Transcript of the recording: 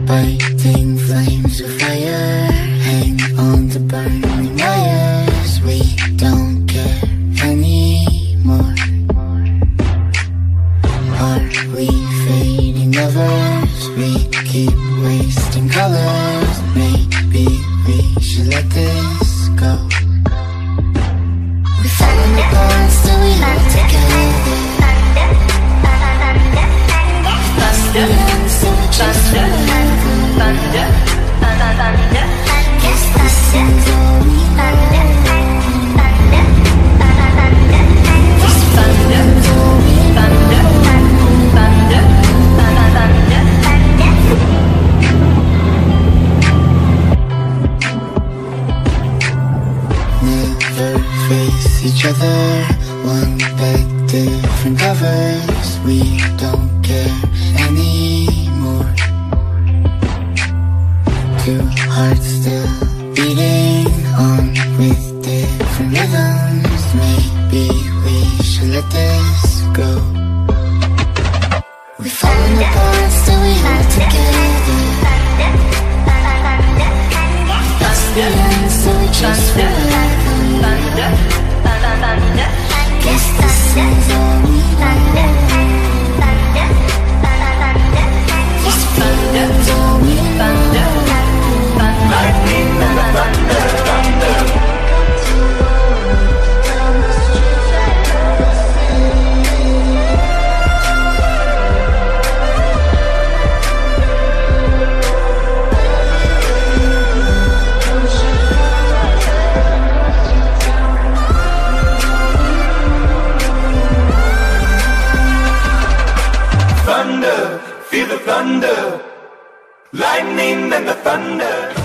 Biting flames of fire, hang on to burning wires. We don't care anymore. Are we fading lovers? We keep wasting colors. Maybe we should let this go. We fell in the past, so we hold together. Lost the end, so we just forever. Guess this is all we know. This is all we know. Never face each other, one bed, different covers. We don't care anymore. Two hearts still beating on with different rhythms. Maybe we should let this go. We fall in the past, so we hold together. Lost the end, so we just forever. Guess this is all we know. This is all we know. Lightning and the thunder, thunder. Thunder, feel the thunder. Lightning and the thunder.